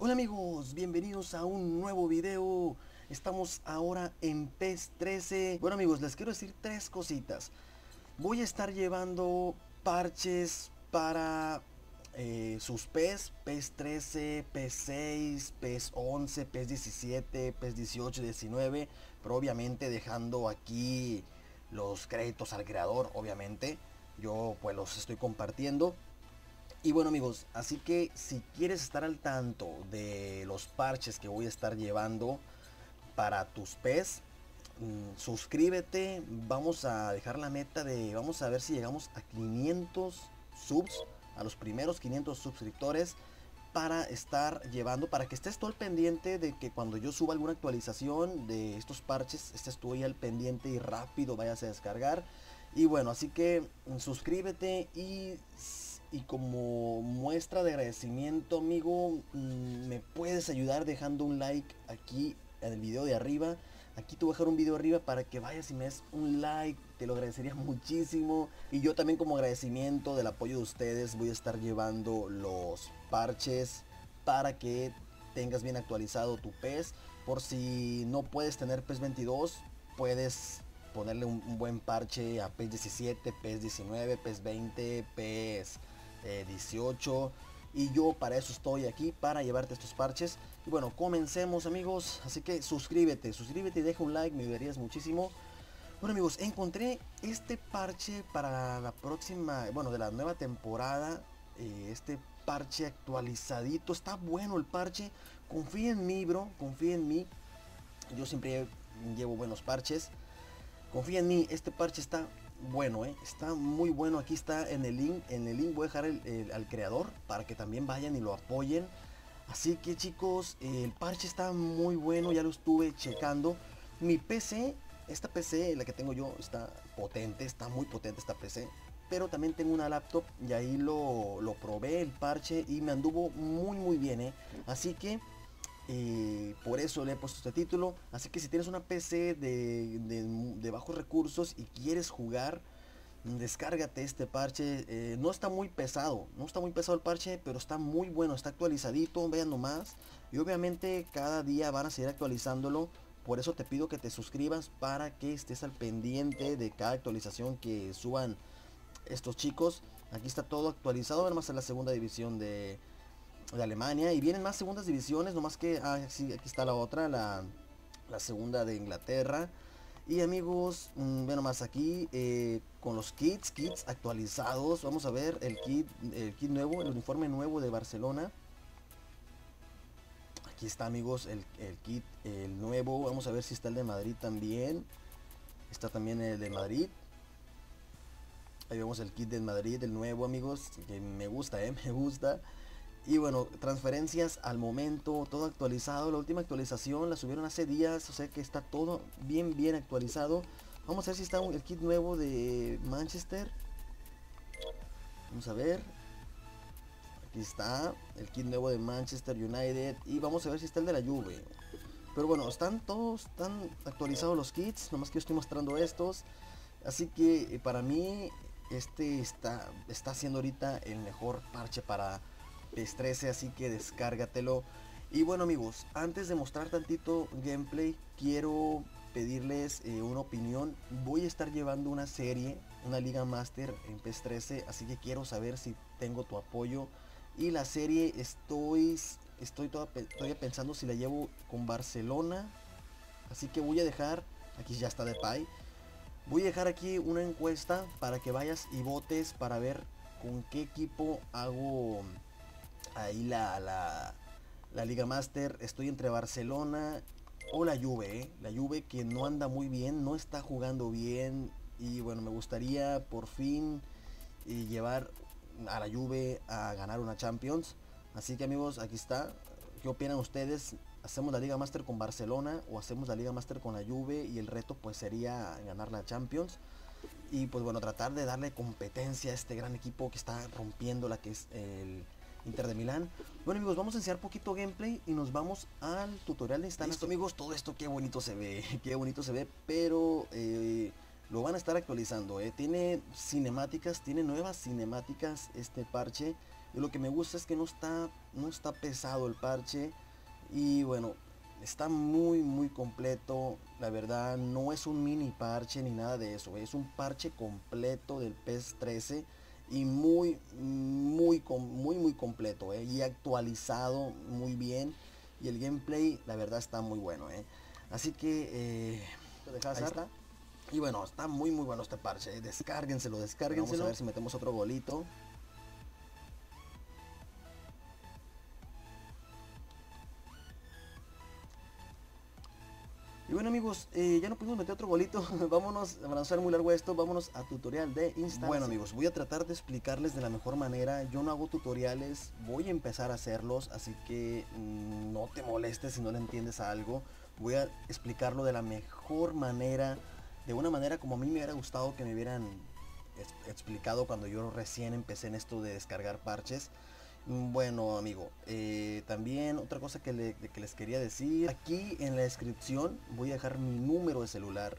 Hola amigos, bienvenidos a un nuevo video. Estamos ahora en PES 13. Bueno amigos, les quiero decir tres cositas. Voy a estar llevando parches para sus PES, PES 13, PES 6, PES 11, PES 17, PES 18, 19. Pero obviamente dejando aquí los créditos al creador, obviamente. Yo pues los estoy compartiendo. Y bueno amigos, así que si quieres estar al tanto de los parches que voy a estar llevando para tus PES, suscríbete. Vamos a dejar la meta de, vamos a ver si llegamos a 500 subs, a los primeros 500 suscriptores, para estar llevando, para que estés todo al pendiente de que cuando yo suba alguna actualización de estos parches, estés tú ahí al pendiente y rápido vayas a descargar. Y bueno, así que suscríbete y como muestra de agradecimiento, amigo, me puedes ayudar dejando un like aquí en el video de arriba. Aquí te voy a dejar un video arriba para que vayas y me des un like, te lo agradecería muchísimo. Y yo también, como agradecimiento del apoyo de ustedes, voy a estar llevando los parches para que tengas bien actualizado tu PES. Por si no puedes tener PES 22, puedes ponerle un buen parche a PES 17, PES 19, PES 20, PES 18. Y yo para eso estoy aquí, para llevarte estos parches. Y bueno, comencemos amigos. Así que suscríbete y deja un like, me ayudarías muchísimo. Bueno amigos, encontré este parche para la próxima, bueno, de la nueva temporada. Este parche actualizadito, está bueno el parche. Confía en mí, bro, confía en mí. Yo siempre llevo buenos parches. Confía en mí, este parche está bueno, está muy bueno. Aquí está en el link voy a dejar al creador para que también vayan y lo apoyen. Así que chicos, el parche está muy bueno, ya lo estuve checando. Mi PC, esta PC, la que tengo yo, está potente, está muy potente esta PC. Pero también tengo una laptop y ahí lo probé el parche y me anduvo muy bien. Así que por eso le he puesto este título. Así que si tienes una PC de bajos recursos y quieres jugar, descárgate este parche. No está muy pesado, no está muy pesado el parche, pero está muy bueno, está actualizadito, vean nomás. Y obviamente cada día van a seguir actualizándolo. Por eso te pido que te suscribas para que estés al pendiente de cada actualización que suban estos chicos. Aquí está todo actualizado, además en la segunda división de Alemania. Y vienen más segundas divisiones, nomás que sí, aquí está la otra, la segunda de Inglaterra. Y amigos, bueno, más aquí con los kits actualizados. Vamos a ver el kit nuevo, el uniforme nuevo de Barcelona. Aquí está amigos, el kit, el nuevo. Vamos a ver si está el de Madrid también. Está también el de Madrid. Ahí vemos el kit de Madrid, el nuevo amigos, que me gusta, me gusta. Y bueno, transferencias al momento, todo actualizado. La última actualización la subieron hace días, o sea que está todo bien actualizado. Vamos a ver si está el kit nuevo de Manchester. Vamos a ver. Aquí está el kit nuevo de Manchester United. Y vamos a ver si está el de la Juve. Pero bueno, están actualizados los kits. Nomás que yo estoy mostrando estos. Así que para mí este está siendo ahorita el mejor parche para PES 13, así que descárgatelo. Y bueno amigos, antes de mostrar tantito gameplay, quiero pedirles una opinión. Voy a estar llevando una serie, una Liga Master en PES 13, así que quiero saber si tengo tu apoyo. Y la serie todavía pensando si la llevo con Barcelona, así que voy a dejar, aquí ya está Depay. Voy a dejar aquí una encuesta para que vayas y votes para ver con qué equipo hago ahí la Liga Master. Estoy entre Barcelona o la Juve, la Juve que no anda muy bien, no está jugando bien. Y bueno, me gustaría por fin llevar a la Juve a ganar una Champions. Así que amigos, aquí está. ¿Qué opinan ustedes? ¿Hacemos la Liga Master con Barcelona o hacemos la Liga Master con la Juve? Y el reto pues sería ganar la Champions. Y pues bueno, tratar de darle competencia a este gran equipo que está rompiendo la que es el Inter de Milán. Bueno amigos, vamos a enseñar poquito gameplay y nos vamos al tutorial de instalación. Listo amigos, todo esto qué bonito se ve, qué bonito se ve, pero lo van a estar actualizando. Tiene cinemáticas, tiene nuevas cinemáticas este parche. y lo que me gusta es que no está pesado el parche. Y bueno, está muy completo. La verdad no es un mini parche ni nada de eso, es un parche completo del PES 13 y muy completo, y actualizado muy bien, y el gameplay la verdad está muy bueno, así que ahí está. Y bueno, está muy bueno este parche, descárguenselo. Vamos a ver si metemos otro golito. Y bueno amigos, ya no pudimos meter otro golito. Vámonos, para no ser muy largo esto, vámonos a tutorial de instalación. Bueno amigos, voy a tratar de explicarles de la mejor manera. Yo no hago tutoriales, voy a empezar a hacerlos, así que no te molestes si no le entiendes a algo. Voy a explicarlo de la mejor manera, de una manera como a mí me hubiera gustado que me hubieran explicado cuando yo recién empecé en esto de descargar parches. Bueno amigo, también otra cosa que les quería decir, aquí en la descripción voy a dejar mi número de celular,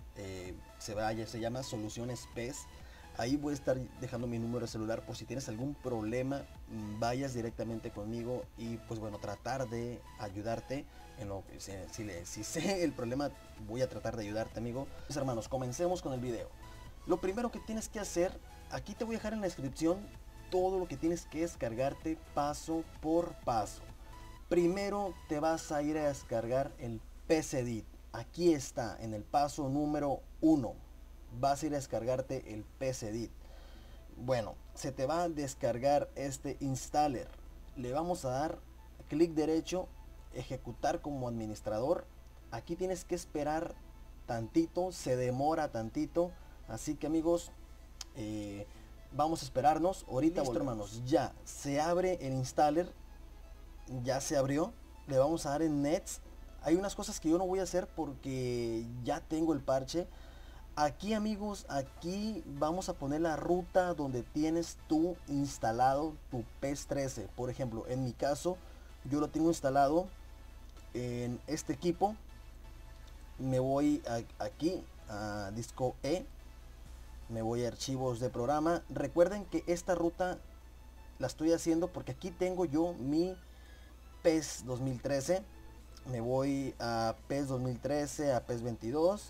se llama Soluciones PES. Ahí voy a estar dejando mi número de celular por si tienes algún problema, vayas directamente conmigo y pues bueno, tratar de ayudarte en lo que si sé el problema, voy a tratar de ayudarte amigo. Pues hermanos, comencemos con el video. Lo primero que tienes que hacer, aquí te voy a dejar en la descripción todo lo que tienes que descargarte paso por paso. Primero te vas a ir a descargar el PES-Edit. Aquí está, en el paso número 1. Vas a ir a descargarte el PES-Edit. Bueno, se te va a descargar este installer. Le vamos a dar clic derecho, ejecutar como administrador. Aquí tienes que esperar tantito, se demora tantito. Así que amigos, vamos a esperarnos. Ahorita, hermanos, ya se abre el installer. Ya se abrió. Le vamos a dar en Next. Hay unas cosas que yo no voy a hacer porque ya tengo el parche. Aquí amigos, aquí vamos a poner la ruta donde tienes tú instalado tu PES 13. Por ejemplo, en mi caso, yo lo tengo instalado en este equipo. Me voy aquí a disco E. Me voy a archivos de programa. Recuerden que esta ruta la estoy haciendo porque aquí tengo yo mi PES 2013. Me voy a PES 2013, a PES 22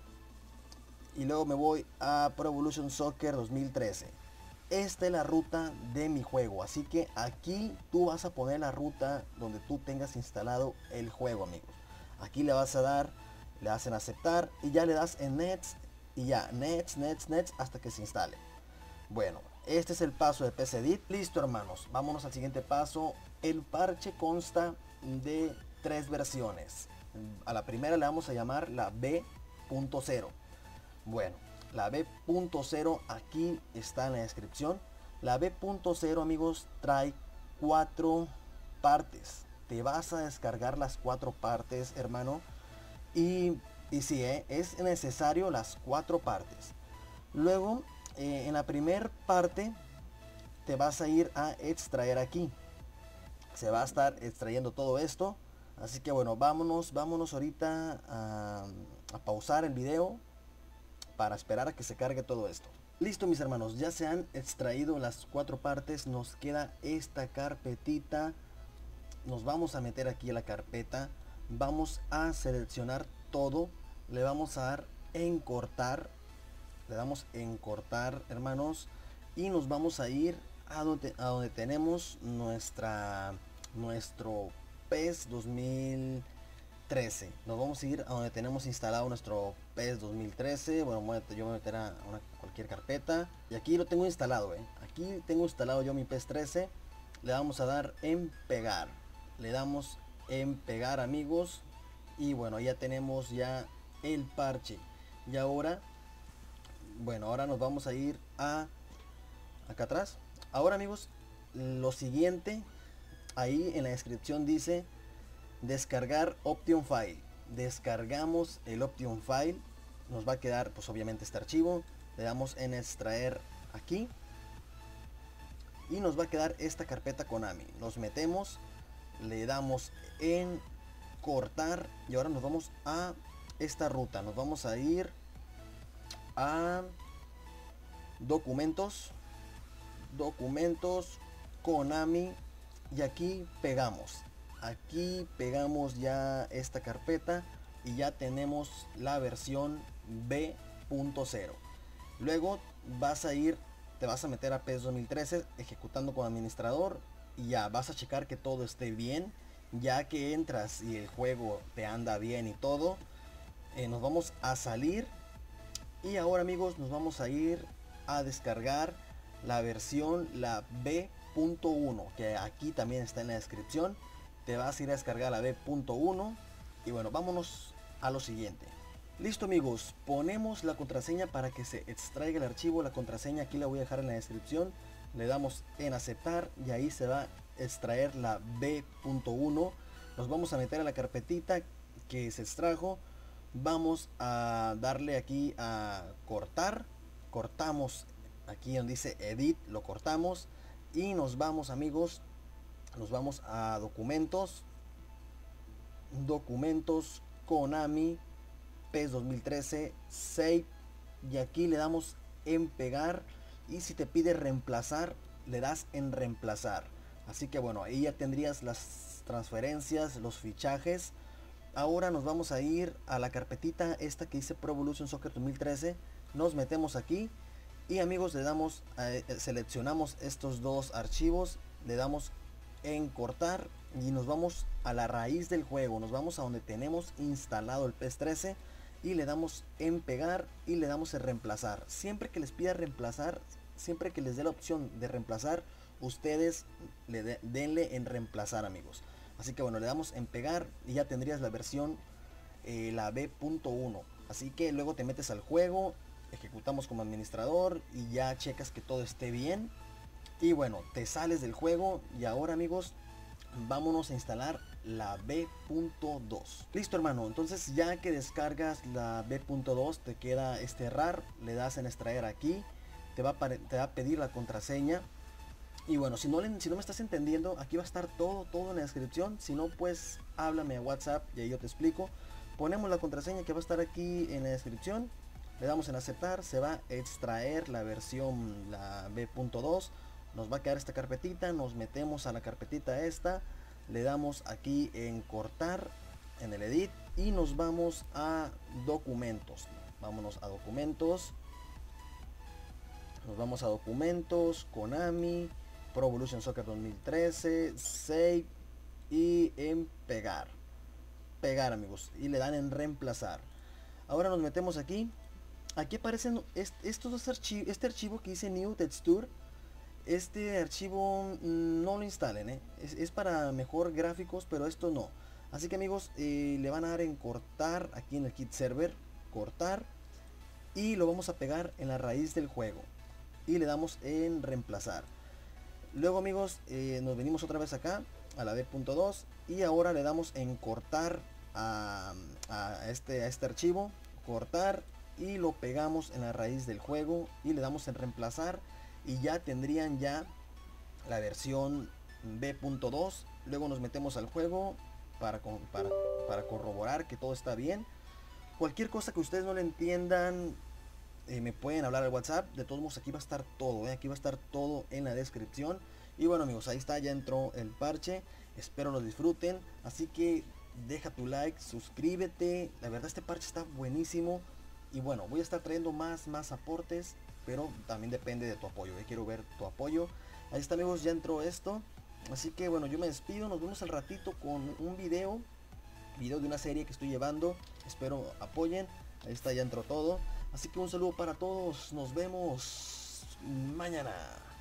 y luego me voy a Pro Evolution Soccer 2013. Esta es la ruta de mi juego, así que aquí tú vas a poner la ruta donde tú tengas instalado el juego amigos. Aquí le vas a dar, le hacen aceptar y ya le das en Next. Y ya, next hasta que se instale. Bueno, este es el paso de PES-Edit. Listo hermanos, vámonos al siguiente paso. El parche consta de 3 versiones. A la primera le vamos a llamar la B.0. Bueno, la B.0 aquí está en la descripción. La B.0 amigos trae 4 partes. Te vas a descargar las 4 partes hermano. Y sí, es necesario las 4 partes. Luego, en la primera parte, te vas a ir a extraer aquí. Se va a estar extrayendo todo esto. Así que bueno, vámonos ahorita a pausar el video para esperar a que se cargue todo esto. Listo mis hermanos, ya se han extraído las 4 partes. Nos queda esta carpetita. Nos vamos a meter aquí a la carpeta. Vamos a seleccionar todo. Le vamos a dar en cortar. Le damos en cortar hermanos. Y nos vamos a ir a donde tenemos nuestro PES 2013. Nos vamos a ir a donde tenemos instalado nuestro PES 2013. Bueno, yo voy a meter a cualquier carpeta. Y aquí lo tengo instalado. Aquí tengo instalado yo mi PES 13. Le vamos a dar en pegar. Le damos en pegar amigos. Y bueno, ya tenemos ya el parche. Y ahora, bueno, ahora nos vamos a ir a acá atrás. Ahora amigos, lo siguiente, ahí en la descripción dice descargar Option File. Descargamos el Option File. Nos va a quedar pues obviamente este archivo. Le damos en extraer aquí. Y nos va a quedar esta carpeta Konami. Nos metemos, le damos en cortar y ahora nos vamos a esta ruta. Nos vamos a ir a documentos, Konami, y aquí pegamos. Aquí pegamos ya esta carpeta y ya tenemos la versión B.0. Luego te vas a meter a PES 2013 ejecutando como administrador y ya vas a checar que todo esté bien. Ya que entras y el juego te anda bien y todo, nos vamos a salir. Y ahora, amigos, nos vamos a ir a descargar la versión, la B.1, que aquí también está en la descripción. Te vas a ir a descargar la B.1 y bueno, vámonos a lo siguiente. Listo, amigos, ponemos la contraseña para que se extraiga el archivo. La contraseña aquí la voy a dejar en la descripción. Le damos en aceptar y ahí se va a extraer la B.1. Nos vamos a meter a la carpetita que se extrajo. Vamos a darle aquí a cortar. Cortamos aquí donde dice edit, lo cortamos y nos vamos, amigos, nos vamos a documentos, Konami, PES 2013, save, y aquí le damos en pegar, y si te pide reemplazar, le das en reemplazar. Así que bueno, ahí ya tendrías las transferencias, los fichajes. Ahora nos vamos a ir a la carpetita esta que dice Pro Evolution Soccer 2013. Nos metemos aquí y, amigos, le damos seleccionamos estos dos archivos, le damos en cortar y nos vamos a la raíz del juego. Nos vamos a donde tenemos instalado el PES 13 y le damos en pegar y le damos en reemplazar. Siempre que les pida reemplazar, siempre que les dé la opción de reemplazar, ustedes denle en reemplazar, amigos. Así que bueno, le damos en pegar y ya tendrías la versión, la B.1. Así que luego te metes al juego, ejecutamos como administrador y ya checas que todo esté bien. Y bueno, te sales del juego y ahora, amigos, vámonos a instalar la B.2. Listo, hermano, entonces ya que descargas la B.2 te queda RAR, le das en extraer aquí, te va a pedir la contraseña. Y bueno, si no me estás entendiendo, aquí va a estar todo en la descripción. Si no, pues háblame a WhatsApp y ahí yo te explico. Ponemos la contraseña que va a estar aquí en la descripción. Le damos en aceptar, se va a extraer la versión, la B.2. Nos va a quedar esta carpetita, nos metemos a la carpetita esta. Le damos aquí en cortar, en el edit, y nos vamos a documentos. Vámonos a documentos. Nos vamos a documentos, Konami, Pro Evolution Soccer 2013, save y en pegar. Pegar, amigos, y le dan en reemplazar. Ahora nos metemos aquí. Aquí aparecen estos dos archivos. Este archivo que dice New Texture, este archivo no lo instalen, es para mejor gráficos, pero esto no. Así que, amigos, le van a dar en cortar aquí en el kit server, cortar, y lo vamos a pegar en la raíz del juego y le damos en reemplazar. Luego, amigos, nos venimos otra vez acá a la B.2 y ahora le damos en cortar a este archivo, cortar, y lo pegamos en la raíz del juego y le damos en reemplazar y ya tendrían ya la versión B.2. Luego nos metemos al juego para corroborar que todo está bien. Cualquier cosa que ustedes no le entiendan, me pueden hablar al WhatsApp. De todos modos, aquí va a estar todo, aquí va a estar todo en la descripción. Y bueno, amigos, ahí está, ya entró el parche. Espero lo disfruten. Así que deja tu like, suscríbete. La verdad, este parche está buenísimo. Y bueno, voy a estar trayendo más aportes, pero también depende de tu apoyo. Quiero ver tu apoyo. Ahí está, amigos, ya entró esto. Así que bueno, yo me despido. Nos vemos al ratito con un video de una serie que estoy llevando. Espero apoyen. Ahí está, ya entró todo. Así que un saludo para todos. Nos vemos mañana.